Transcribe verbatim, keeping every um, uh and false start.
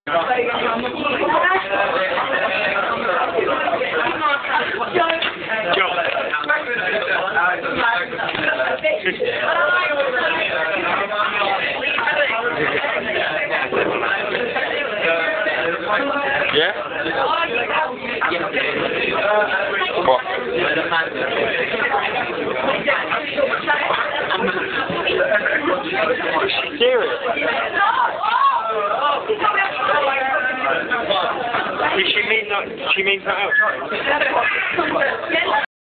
Yeah? What? Serious? She means that. She means that out.